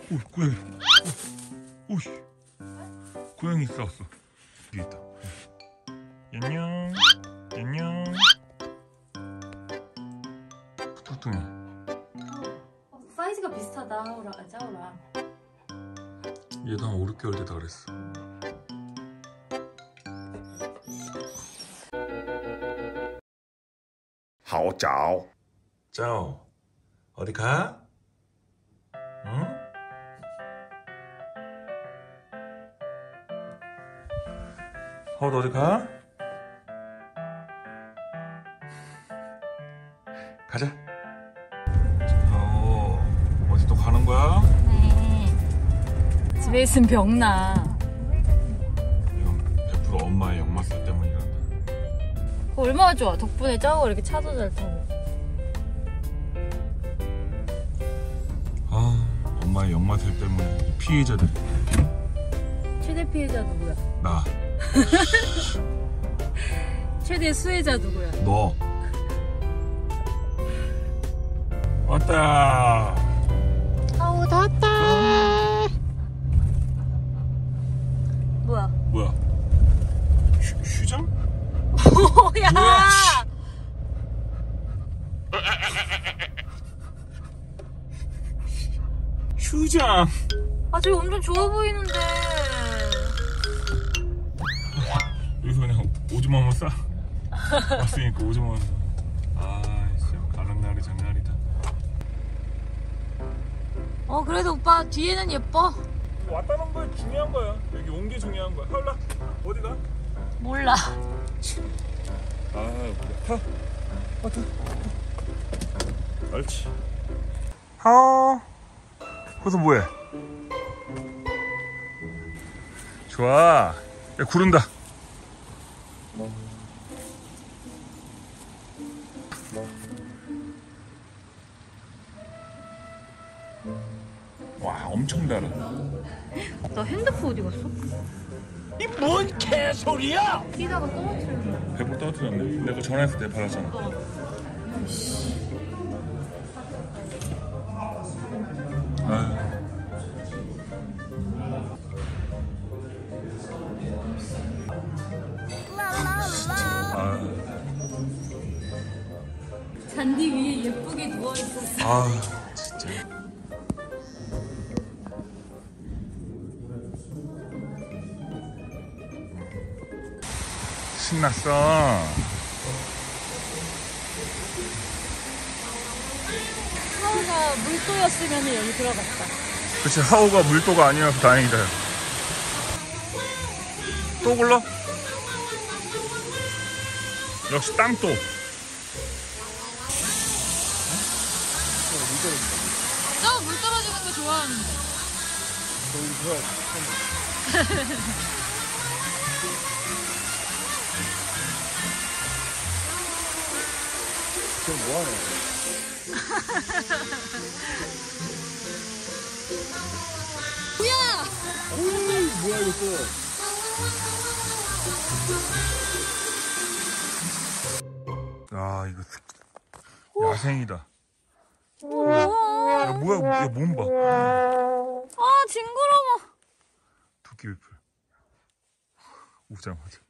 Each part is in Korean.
오, 고양이. 오씨. 고양이 싸웠어. 여기 있다. 안녕. 안녕. 뚱뚱해. 사이즈가 비슷하다. 하우라, 짜오랑. 얘도 한 5, 6개월 되다 그랬어. 하오짜오. 짜오. 어디 가? 응? 하오도 어디 가? 가자. 하오, 어디 또 가는 거야? 네. 집에 있으면 병나. 이건 100% 엄마의 역마살 때문이란다. 얼마나 좋아. 덕분에 짜오가 이렇게 차도 잘 타고. 아, 엄마의 역마살 때문에 이 피해자들. 최대 피해자 누구야? 나. 최대 수혜자 누구야? 너. 왔다. 아우 다 왔다. 뭐야? 뭐야? 휴장? 뭐야? 휴장. 아 저기 엄청 좋아 보이는데. 여기서 그냥 오줌만 싸. 왔으니까 오줌만. 아, 진짜 가는 날이 장날이다. 그래도 오빠 뒤에는 예뻐. 왔다는 거 중요한 거야. 여기 온 게 중요한 거야. 하울라, 어디가? 몰라. 아, 타. 타. 옳지. 하오. 거기서 뭐해? 좋아. 야, 구른다. 와, 엄청 달아. 너 핸드폰 어디 갔어? 이 뭔 개소리야! 뛰다가 떨어뜨렸네. 배불 떨어뜨렸네. 내가 전화했을 때 받았잖아. 아유. 잔디 위에 예쁘게 누워있었어. 아, 진짜. 신났어. 하우가 물도였으면 여기 들어갔다. 그치, 하우가 물도가 아니어서 다행이다. 또 굴러? 역시 땅도. 저 물 떨어지는 거 좋아하는데. 그럼 뭐하노? 뭐야? 어이, 뭐야 이거 또. 아, 이거 야생이다. 야, 뭐야, 야, 몸 봐. 아 징그러워. 도끼비풀. 오자마자.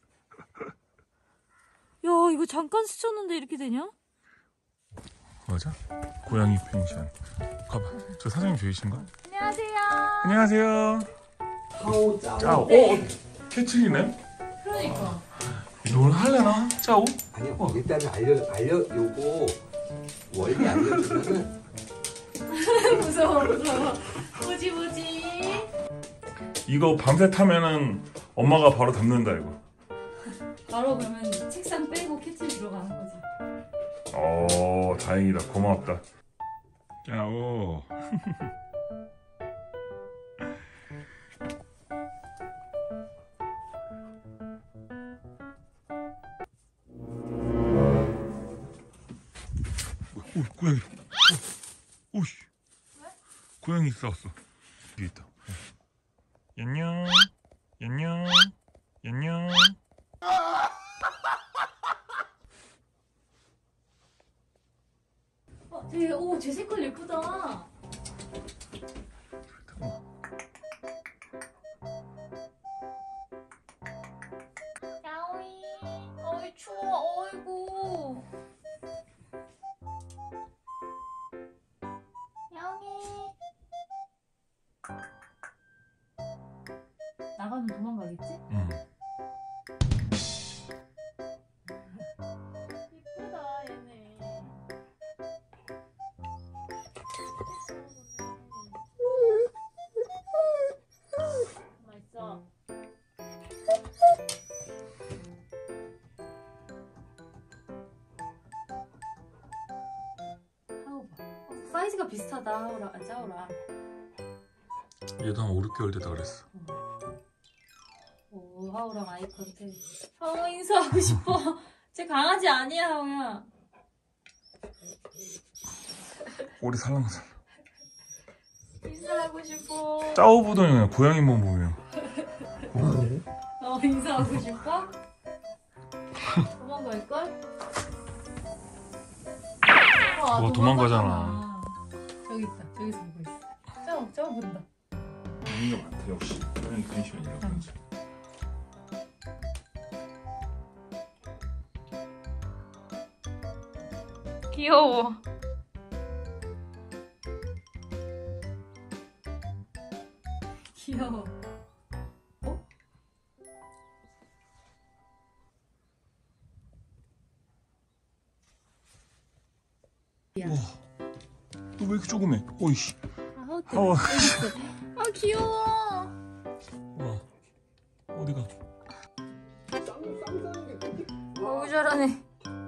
야 이거 잠깐 스쳤는데 이렇게 되냐? 맞아? 고양이 펜션. 가봐. 저 사장님 저이신가? 안녕하세요. 안녕하세요. 하오 짜오. 짜오. 캐치리네? 그러니까. 이걸 할래나? 짜오? 아니요, 일단은 요거 원리 알려주면은 무서워. 뭐지? 이거 밤새 타면은 엄마가 바로 담는다, 이거. 바로 그러면 책상 빼고 캐치 들어가는 거지. 다행이다. 고맙다. 짜오. 오, 고양이. 오씨. 왜? 고양이 싸웠어. 여기 있다. 안녕. 안녕. 안녕. 쟤 색깔 예쁘다. 어. 나가면 도망가겠지? 응. 이쁘다 얘네. 맛있어. 하우 봐. 사이즈가 비슷하다 하우랑 짜오랑. 얘도 한 5, 6개월 되다 그랬어. 오 하우랑 아이 컨택. 하우 인사하고 싶어. 쟤 강아지 아니야 하우야. 꼬리 살랑살랑. 인사하고 싶어. 짜오보더니 그냥 고양이 몸 보면. 인사하고 싶어? 도망갈걸? 그거 도망가잖아. 저기 있다. 저기서 보고 있어. 짜오 본다. 이게 많다 역시. 고양이 근심이라고 하지. 귀여워. 귀여워. 어? 우와. 너 왜 이렇게 조그매? 오이씨. 하우 하우. 아 귀여워. 와. 어디가? 너무 잘하네.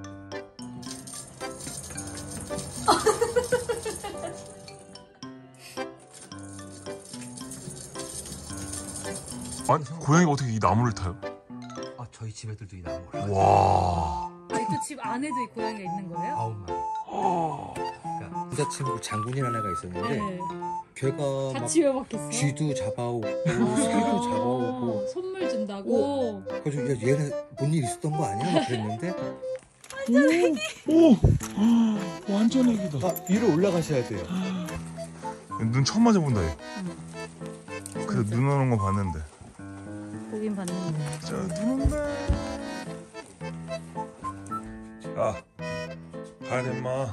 아니 고양이가 어떻게 이 나무를 타요? 아 저희 집 애들도 이 나무 올라가요. 와. 아니 또 집 안에도 이 고양이가 있는 거예요? 9마리. 그러니까 남자친구 장군이라는 애가 있었는데 걔가 막 같이 왜 받겠어? 쥐도 잡아오고 새도 잡아오고 선물 준다고. 그래서 야 얘는 뭔 일 있었던 거 아니야? 막 그랬는데 오. 완전 애기다. 아 위로 올라가셔야 돼요. 눈 처음 맞아본다 얘. 그래서 눈 오는 거 봤는데. 보긴 봤는데. 자, 눈 온다. 야, 가야 돼, 인마.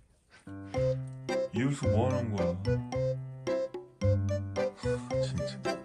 이웃수 뭐 하는 거야? 진짜.